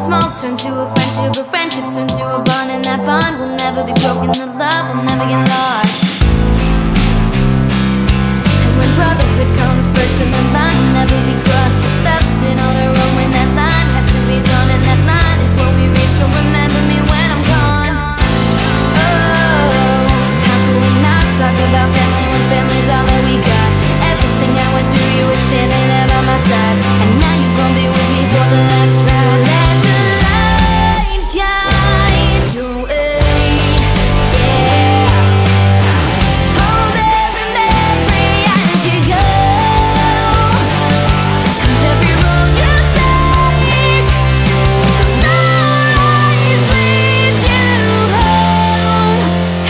small turned to a friendship, a friendship turned to a bond, and that bond will never be broken, the love will never get lost. And when brotherhood comes first, then the line will never be crossed. The steps in on our own when that line had to be drawn, and that line is what we reach, so remember me when I'm gone. Oh, how could we not talk about family when family's all that we got? Everything I went through, you were standing there by my side, and now you gon' be with me for the last ride. Let the light guide your way, yeah. Hold every memory as you go, and every road you take, the lights lead you home.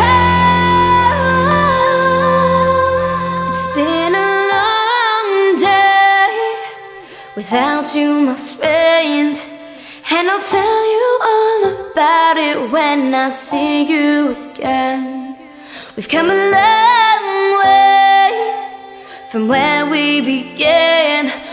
Oh, it's been a long day without you, my friend, and I'll tell you all about it when I see you again. We've come a long way from where we began.